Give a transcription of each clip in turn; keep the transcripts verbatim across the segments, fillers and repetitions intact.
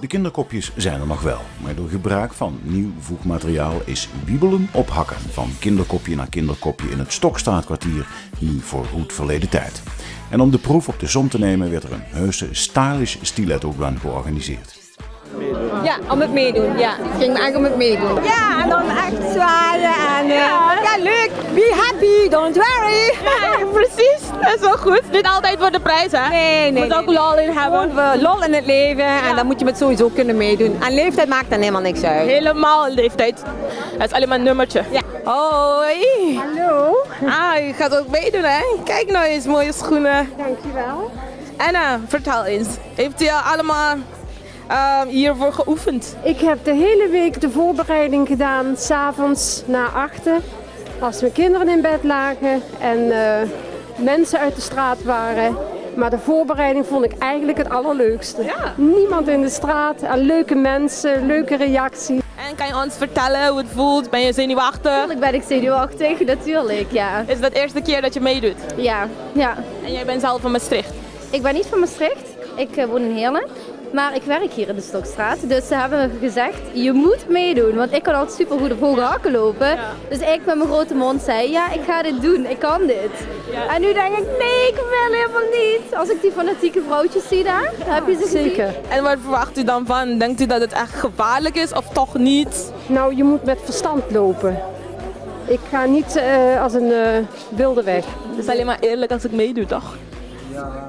kinderkopjes zijn er nog wel, maar door gebruik van nieuw voegmateriaal is wiebelen op hakken van kinderkopje naar kinderkopje in het Stokstraatkwartier hier voor goed verleden tijd. En om de proef op de som te nemen werd er een heuse stylish stiletto run georganiseerd. Ja, om het meedoen. Ja, het ging me echt om het meedoen. Ja, en dan echt zwaaien en uh, ja. ja, leuk. Be happy, don't worry. Ja, precies. Dat is wel goed. Niet altijd voor de prijs, hè? Nee, nee. Je moet ook lol in hebben. Gewoon lol in het leven ja. En dan moet je het sowieso kunnen meedoen. En leeftijd maakt dan helemaal niks uit. Helemaal leeftijd. Dat is alleen maar een nummertje. Ja. Hoi. Hallo. Ah, je gaat ook meedoen, hè? Kijk nou eens, mooie schoenen. Dankjewel. Anna, vertel eens. Heeft u allemaal Uh, hiervoor geoefend? Ik heb de hele week de voorbereiding gedaan, 's avonds na achten, als mijn kinderen in bed lagen en uh, mensen uit de straat waren. Maar de voorbereiding vond ik eigenlijk het allerleukste. Ja. Niemand in de straat, en leuke mensen, leuke reacties. En kan je ons vertellen hoe het voelt? Ben je zenuwachtig? Natuurlijk ben ik zenuwachtig, natuurlijk, ja. Is dat de eerste keer dat je meedoet? Ja, ja. En jij bent zelf van Maastricht? Ik ben niet van Maastricht, ik uh, woon in Heerlen. Maar ik werk hier in de Stokstraat, dus ze hebben gezegd, je moet meedoen. Want ik kan altijd super goed op hoge hakken lopen. Ja. Dus ik met mijn grote mond zei, ja, ik ga dit doen, ik kan dit. Ja. En nu denk ik, nee, ik wil helemaal niet. Als ik die fanatieke vrouwtjes zie daar, ja, heb je ze zeker. gezien? En wat verwacht u dan van? Denkt u dat het echt gevaarlijk is of toch niet? Nou, je moet met verstand lopen. Ik ga niet uh, als een uh, wilde weg. Het is alleen maar eerlijk als ik meedoe, toch? Ja.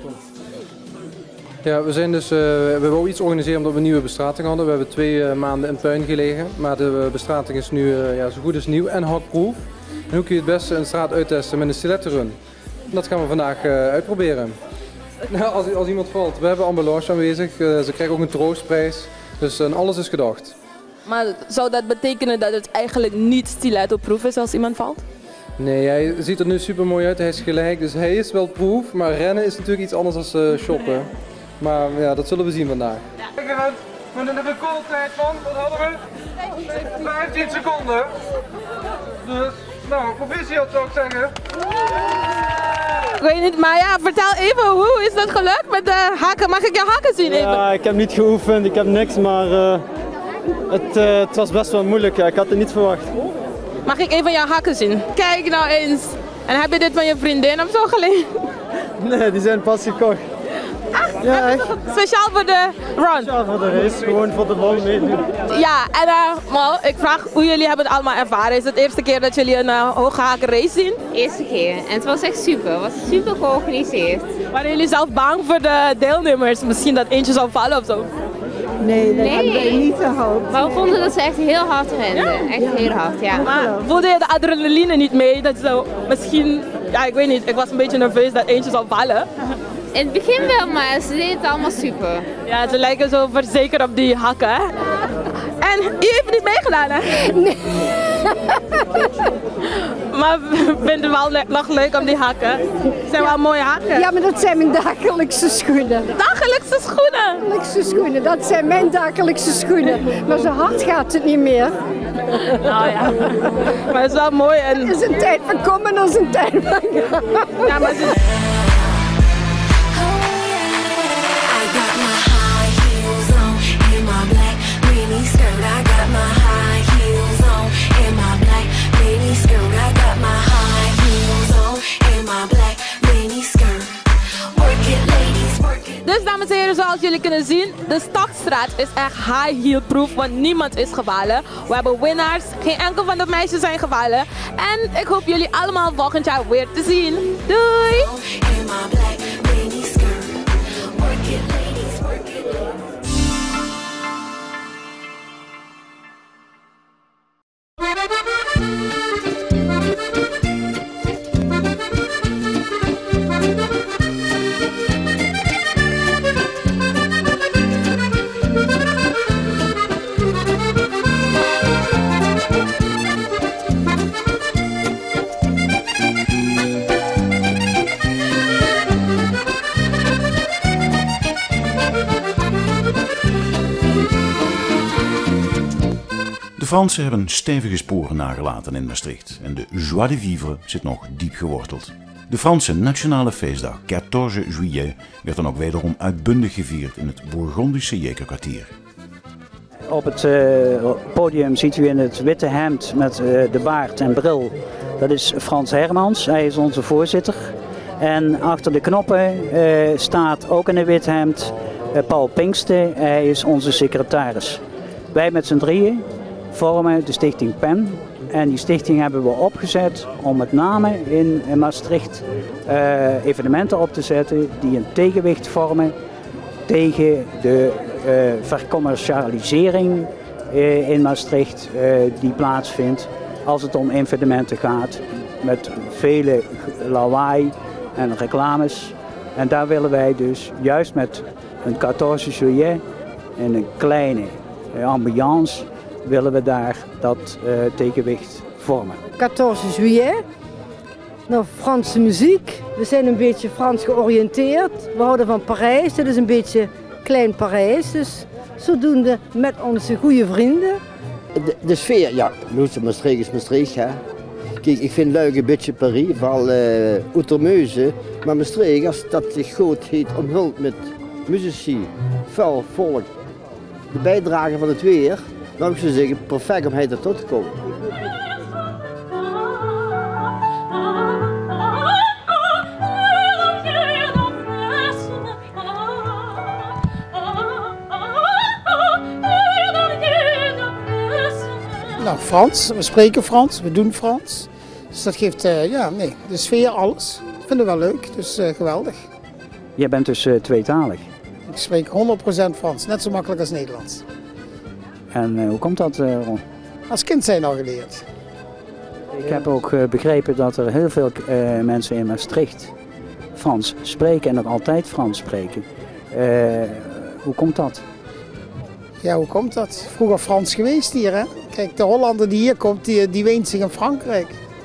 Ja, we zijn dus, uh, we wilden iets organiseren omdat we een nieuwe bestrating hadden. We hebben twee uh, maanden in puin gelegen, maar de bestrating is nu uh, ja, zo goed als nieuw en hakproef. En hoe kun je het beste een straat uittesten met een stiletto run? Dat gaan we vandaag uh, uitproberen. Nou, als, als iemand valt, we hebben ambulance aanwezig, uh, ze krijgen ook een troostprijs, dus uh, alles is gedacht. Maar zou dat betekenen dat het eigenlijk niet stiletto-proof is als iemand valt? Nee, hij ziet er nu super mooi uit, hij is gelijk, dus hij is wel proof, maar rennen is natuurlijk iets anders dan uh, shoppen. Maar ja, dat zullen we zien vandaag. Kijk even, we hebben een recordtijd van, wat hadden we? vijftien seconden. Dus, nou, proficiat zou ik zeggen. Ik weet niet, maar ja, vertel even, hoe is dat gelukt met de hakken? Mag ik je hakken zien even? Ja, ik heb niet geoefend, ik heb niks, maar uh, het, uh, het was best wel moeilijk. Ja. Ik had het niet verwacht. Mag ik even jouw hakken zien? Kijk nou eens. En heb je dit van je vriendin of zo geleend? Nee, die zijn pas gekocht. Ah, ja, echt? Speciaal voor de run? Speciaal voor de race, gewoon voor de lol meedoen. Ja, en uh, Mal, ik vraag hoe jullie hebben het allemaal ervaren. Is het de eerste keer dat jullie een uh, hoge haken race zien? Eerste keer. En het was echt super. Het was super georganiseerd. Waren jullie zelf bang voor de deelnemers? Misschien dat eentje zou vallen of zo? Nee, dat nee. hadden wij niet gehoopt. Maar we vonden dat ze echt heel hard renden. Ja? Echt ja. heel hard, ja. Maar voelde je de adrenaline niet mee? Dat zo misschien, ja ik weet niet, ik was een beetje nerveus dat eentje zou vallen. In het begin wel, maar ze deden het allemaal super. Ja, ze lijken zo verzekerd op die hakken, hè? En je heeft niet meegedaan, hè? Nee. Maar vindt het wel le nog leuk om die hakken? Het zijn wel mooie hakken. Ja, maar dat zijn mijn dagelijkse schoenen. Dagelijkse schoenen? Dagelijkse schoenen, dat zijn mijn dagelijkse schoenen. Maar zo hard gaat het niet meer. Nou ja, maar het is wel mooi. En... Er is een tijd van komen en er is een tijd van gaan. Ja, maar het is... Dus dames en heren, zoals jullie kunnen zien, de Stokstraat is echt high heel proof, want niemand is gevallen. We hebben winnaars, geen enkel van de meisjes zijn gevallen. En ik hoop jullie allemaal volgend jaar weer te zien. Doei! De Fransen hebben stevige sporen nagelaten in Maastricht en de joie de vivre zit nog diep geworteld. De Franse nationale feestdag veertien juillet werd dan ook wederom uitbundig gevierd in het Bourgondische Jekerkwartier. Op het uh, podium ziet u in het witte hemd met uh, de baard en bril, dat is Frans Hermans, hij is onze voorzitter. En achter de knoppen uh, staat ook in een wit hemd uh, Paul Pinkster, hij is onze secretaris. Wij met z'n drieën vormen de stichting P E N. En die stichting hebben we opgezet om met name in, in Maastricht uh, evenementen op te zetten die een tegenwicht vormen tegen de uh, vercommercialisering uh, in Maastricht uh, die plaatsvindt als het om evenementen gaat met vele lawaai en reclames. En daar willen wij dus juist met een veertien juillet en een kleine uh, ambiance willen we daar dat uh, tegenwicht vormen. veertien juillet, nou, Franse muziek. We zijn een beetje Frans georiënteerd. We houden van Parijs, dit is een beetje klein Parijs. Dus zodoende met onze goede vrienden. De, de sfeer, ja, Maastricht is Maastricht. Hè. Kijk, ik vind Luik een beetje Parijs, vooral uh, Outermeuze. Maar Maastricht, als dat zich goed heet, omhuld met muzici, vuil volk, de bijdrage van het weer. Dan zou ik zeggen, perfect om hij er tot te komen. Nou, Frans, we spreken Frans, we doen Frans. Dus dat geeft, uh, ja, nee, de sfeer, alles. Ik vind het wel leuk, dus uh, geweldig. Jij bent dus uh, tweetalig? Ik spreek honderd procent Frans, net zo makkelijk als Nederlands. En uh, hoe komt dat, uh, Ron? Als kind zijn al geleerd. Ik heb ook uh, begrepen dat er heel veel uh, mensen in Maastricht Frans spreken en nog altijd Frans spreken. Uh, hoe komt dat? Ja, hoe komt dat? Vroeger Frans geweest hier, hè? Kijk, de Hollander die hier komt, die, die weent zich in Frankrijk.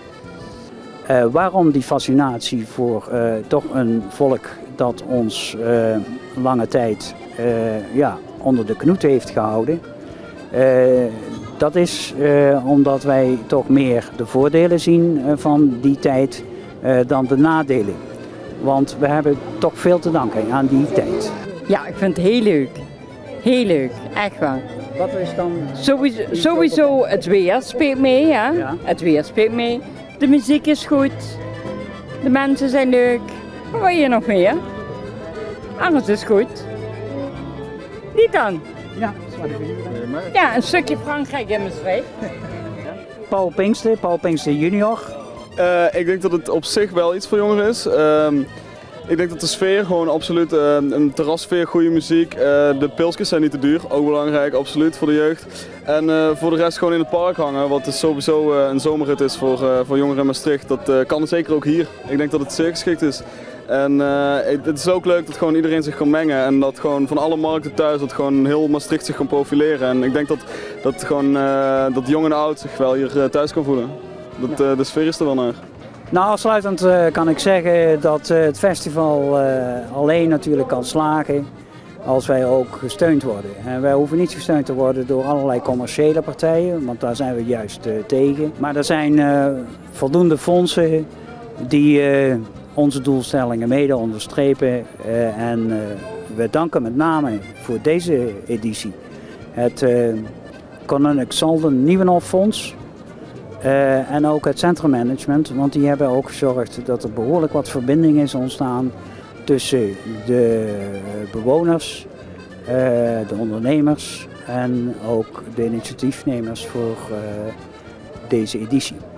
Uh, waarom die fascinatie voor uh, toch een volk dat ons uh, lange tijd uh, ja, onder de knoet heeft gehouden? Uh, dat is uh, omdat wij toch meer de voordelen zien uh, van die tijd uh, dan de nadelen. Want we hebben toch veel te danken aan die tijd. Ja, ik vind het heel leuk. Heel leuk, echt waar. Wat is dan? Sowieso, sowieso het weer speelt mee, hè? Ja. Het weer speelt mee. De muziek is goed. De mensen zijn leuk. Wat wil je nog meer? Alles is goed. Niet dan? Ja, ja, een stukje Frankrijk in Maastricht. Paul Pinkster, Paul Pinkster junior. Uh, ik denk dat het op zich wel iets voor jongeren is. Uh, ik denk dat de sfeer gewoon absoluut, uh, een terrassfeer, goede muziek. Uh, de pilsjes zijn niet te duur, ook belangrijk, absoluut voor de jeugd. En uh, voor de rest gewoon in het park hangen, wat dus sowieso uh, een zomerrit is voor, uh, voor jongeren in Maastricht. Dat uh, kan zeker ook hier. Ik denk dat het zeer geschikt is. En uh, het is ook leuk dat gewoon iedereen zich kan mengen en dat gewoon van alle markten thuis, dat gewoon heel Maastricht zich kan profileren. En ik denk dat, dat, gewoon, uh, dat jong en oud zich wel hier uh, thuis kan voelen. Dat, uh, de sfeer is er wel naar. Nou, afsluitend uh, kan ik zeggen dat uh, het festival uh, alleen natuurlijk kan slagen als wij ook gesteund worden. En wij hoeven niet gesteund te worden door allerlei commerciële partijen, want daar zijn we juist uh, tegen. Maar er zijn uh, voldoende fondsen die uh, onze doelstellingen mede onderstrepen. Uh, en uh, we danken met name voor deze editie het uh, Koninklijk Salden Nieuwenhof Fonds. Uh, en ook het centrummanagement, want die hebben ook gezorgd dat er behoorlijk wat verbinding is ontstaan tussen de bewoners, uh, de ondernemers en ook de initiatiefnemers voor uh, deze editie.